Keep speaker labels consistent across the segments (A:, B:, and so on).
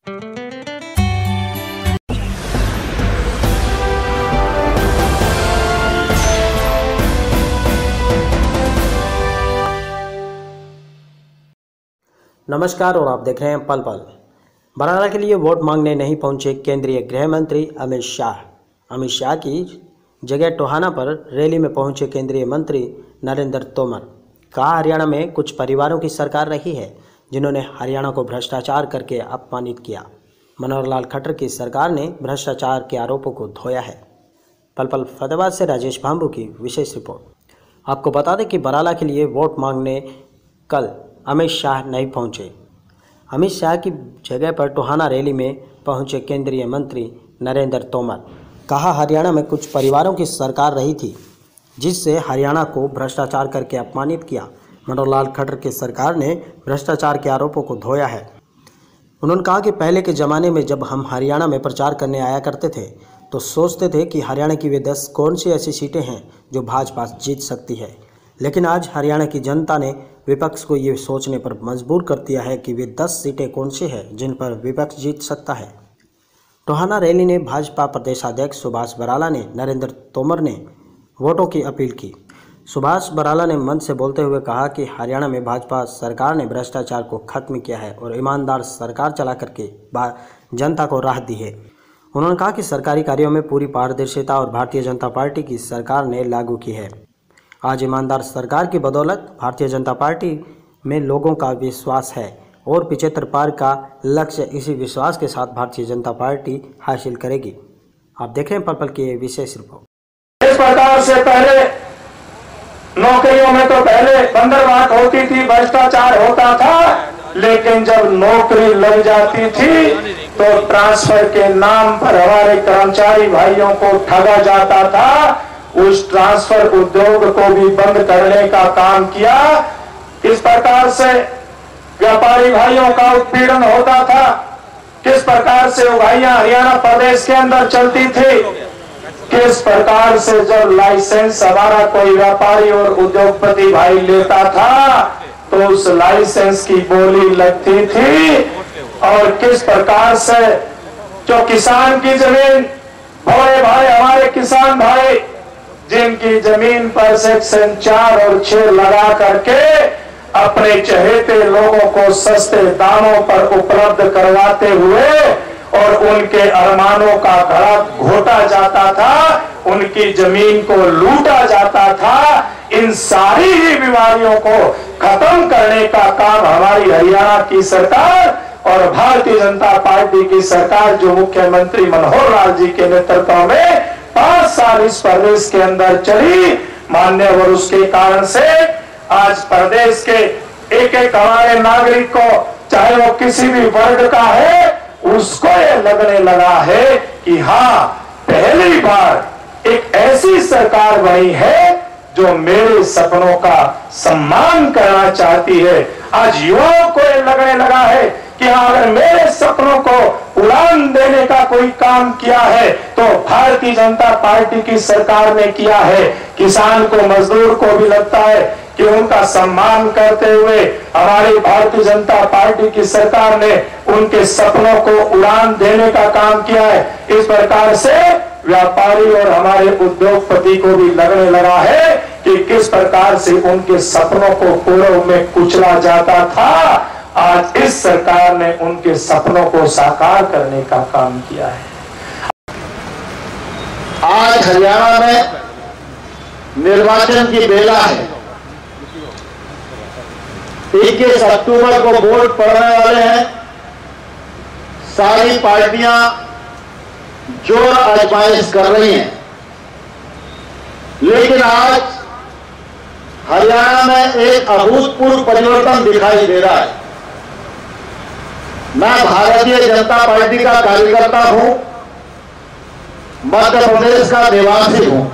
A: नमस्कार और आप देख रहे हैं पल पल। बराला के लिए वोट मांगने नहीं पहुंचे केंद्रीय गृह मंत्री अमित शाह। अमित शाह की जगह टोहाना पर रैली में पहुंचे केंद्रीय मंत्री नरेंद्र तोमर। कहा, हरियाणा में कुछ परिवारों की सरकार रही है जिन्होंने हरियाणा को भ्रष्टाचार करके अपमानित किया। मनोहर लाल खट्टर की सरकार ने भ्रष्टाचार के आरोपों को धोया है। पल पल फतेहाबाद से राजेश भांबू की विशेष रिपोर्ट। आपको बता दें कि बराला के लिए वोट मांगने कल अमित शाह नहीं पहुंचे। अमित शाह की जगह पर टोहाना रैली में पहुंचे केंद्रीय मंत्री नरेंद्र तोमर। कहा, हरियाणा में कुछ परिवारों की सरकार रही थी जिससे हरियाणा को भ्रष्टाचार करके अपमानित किया। मनोहर लाल खट्टर की सरकार ने भ्रष्टाचार के आरोपों को धोया है। उन्होंने कहा कि पहले के ज़माने में जब हम हरियाणा में प्रचार करने आया करते थे तो सोचते थे कि हरियाणा की वे 10 कौन सी ऐसी सीटें हैं जो भाजपा जीत सकती है, लेकिन आज हरियाणा की जनता ने विपक्ष को ये सोचने पर मजबूर कर दिया है कि वे 10 सीटें कौन सी हैं जिन पर विपक्ष जीत सकता है। टोहाना रैली ने भाजपा प्रदेशाध्यक्ष सुभाष बराला ने नरेंद्र तोमर ने वोटों की अपील की। सुभाष बराला ने मंच से बोलते हुए कहा कि हरियाणा में भाजपा सरकार ने भ्रष्टाचार को खत्म किया है और ईमानदार सरकार चला करके जनता को राहत दी है। उन्होंने कहा कि सरकारी कार्यों में पूरी पारदर्शिता और भारतीय जनता पार्टी की सरकार ने लागू की है। आज ईमानदार सरकार की बदौलत भारतीय जनता पार्टी में लोगों का विश्वास है और 75 पार का लक्ष्य इसी विश्वास के साथ भारतीय जनता पार्टी हासिल करेगी। आप देख रहे हैं पल पल की विशेष रिपोर्ट।
B: इस प्रकार से पहले नौकरियों में तो पहले बंदरवाट होती थी, भ्रष्टाचार होता था, लेकिन जब नौकरी लग जाती थी तो ट्रांसफर के नाम पर हमारे कर्मचारी भाइयों को ठगा जाता था। उस ट्रांसफर उद्योग को भी बंद करने का काम किया। किस प्रकार से व्यापारी भाइयों का उत्पीड़न होता था, किस प्रकार से उगाइयां हरियाणा प्रदेश के अंदर चलती थी, किस प्रकार से जब लाइसेंस हमारा कोई व्यापारी और उद्योगपति भाई लेता था तो उस लाइसेंस की बोली लगती थी, और किस प्रकार से जो किसान की जमीन, बड़े भाई हमारे किसान भाई जिनकी जमीन पर सेक्शन 4 और 6 लगा करके अपने चहेते लोगों को सस्ते दामों पर उपलब्ध करवाते हुए और उनके अरमानों का घड़ा घोटा जाता था, उनकी जमीन को लूटा जाता था। इन सारी ही बीमारियों को खत्म करने का काम हमारी हरियाणा की सरकार और भारतीय जनता पार्टी की सरकार जो मुख्यमंत्री मनोहर लाल जी के नेतृत्व में 5 साल इस प्रदेश के अंदर चली, मान्यवर उसके कारण से आज प्रदेश के एक एक हमारे नागरिक को, चाहे वो किसी भी वर्ग का है, उसको ये लगने लगा है कि हाँ, पहली बार एक ऐसी सरकार बनी है जो मेरे सपनों का सम्मान करना चाहती है। आज युवाओं को ये लगने लगा है कि हाँ, अगर मेरे सपनों को उड़ान देने का कोई काम किया है तो भारतीय जनता पार्टी की सरकार ने किया है। किसान को, मजदूर को भी लगता है कि उनका सम्मान करते हुए हमारी भारतीय जनता पार्टी की सरकार ने उनके सपनों को उड़ान देने का काम किया है। इस प्रकार से व्यापारी और हमारे उद्योगपति को भी लगने लगा है कि किस प्रकार से उनके सपनों को पूर्व में कुचला जाता था, आज इस सरकार ने उनके सपनों को साकार करने का काम किया है।
C: आज हरियाणा में निर्वाचन की बेला है। 21 अक्टूबर को वोट पड़ने वाले हैं। सारी पार्टियां जोर आजमाइश कर रही हैं, लेकिन आज हरियाणा में एक अभूतपूर्व परिवर्तन दिखाई दे रहा है। मैं भारतीय जनता पार्टी का कार्यकर्ता हूं, मध्य प्रदेश का निवासी हूं।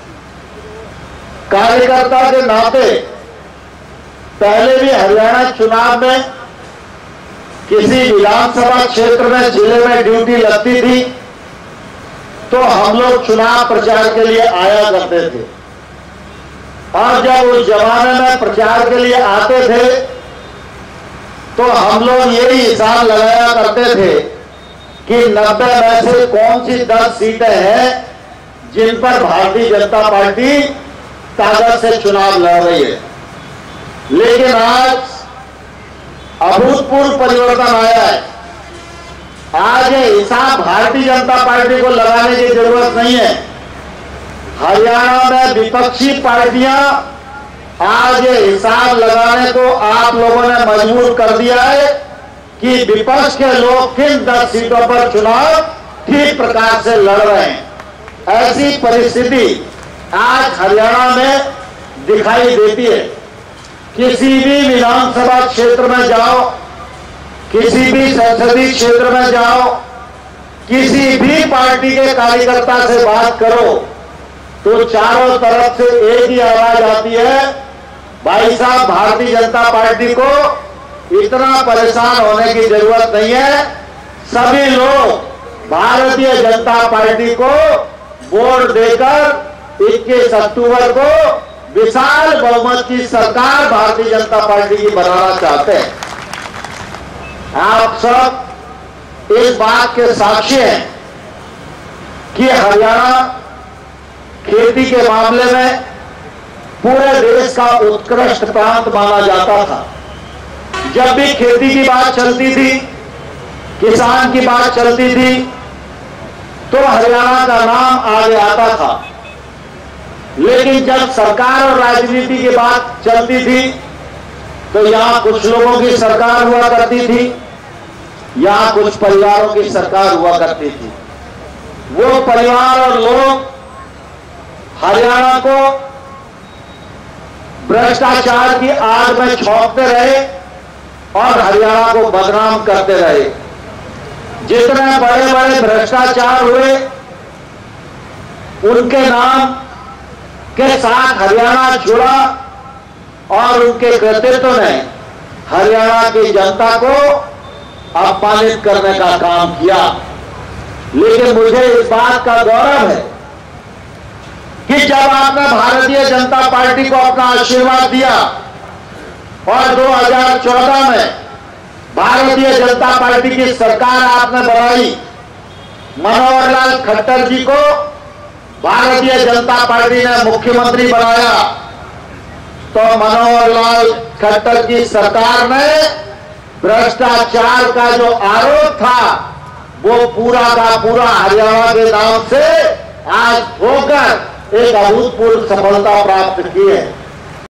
C: कार्यकर्ता के नाते पहले भी हरियाणा चुनाव में किसी विधानसभा क्षेत्र में, जिले में ड्यूटी लगती थी तो हम लोग चुनाव प्रचार के लिए आया करते थे, और जब उस जमाने में प्रचार के लिए आते थे तो हम लोग यही हिसाब लगाया करते थे कि 90 में से कौन सी 10 सीटें हैं जिन पर भारतीय जनता पार्टी ताकत से चुनाव लड़ रही है। लेकिन आज अभूतपूर्व परिवर्तन आया है। आज ये हिसाब भारतीय जनता पार्टी को लगाने की जरूरत नहीं है। हरियाणा में विपक्षी पार्टियां आज ये हिसाब लगाने को आप लोगों ने मजबूर कर दिया है कि विपक्ष के लोग किन 10 सीटों पर चुनाव ठीक प्रकार से लड़ रहे हैं। ऐसी परिस्थिति आज हरियाणा में दिखाई देती है। किसी भी विधानसभा क्षेत्र में जाओ, किसी भी संसदीय क्षेत्र में जाओ, किसी भी पार्टी के कार्यकर्ता से बात करो तो चारों तरफ से एक ही आवाज आती है, भाई साहब भारतीय जनता पार्टी को इतना परेशान होने की जरूरत नहीं है। सभी लोग भारतीय जनता पार्टी को वोट देकर 21 अक्टूबर को विशाल बहुमत की सरकार भारतीय जनता पार्टी की बनाना चाहते हैं। आप सब इस बात के साक्षी हैं कि हरियाणा खेती के मामले में पूरे देश का उत्कृष्ट प्रांत माना जाता था। जब भी खेती की बात चलती थी, किसान की बात चलती थी, तो हरियाणा का नाम आगे आता था। लेकिन जब सरकार और राजनीति की बात चलती थी तो यहां कुछ लोगों की सरकार हुआ करती थी, यहां कुछ परिवारों की सरकार हुआ करती थी। वो परिवार और लोग हरियाणा को भ्रष्टाचार की आग में झोंकते रहे और हरियाणा को बदनाम करते रहे। जितने बड़े बड़े भ्रष्टाचार हुए उनके नाम के साथ हरियाणा जुड़ा और उनके कृतित्व ने हरियाणा की जनता को अपमानित करने का काम किया। लेकिन मुझे इस बात का गौरव है कि जब आपने भारतीय जनता पार्टी को अपना आशीर्वाद दिया और 2014 में भारतीय जनता पार्टी की सरकार आपने बनाई, मनोहर लाल खट्टर जी को भारतीय जनता पार्टी ने मुख्यमंत्री बनाया, तो मनोहर लाल खट्टर की सरकार ने भ्रष्टाचार का जो आरोप था वो पूरा का पूरा हरियाणा के नाम से आज होकर एक अभूतपूर्व सफलता प्राप्त की है।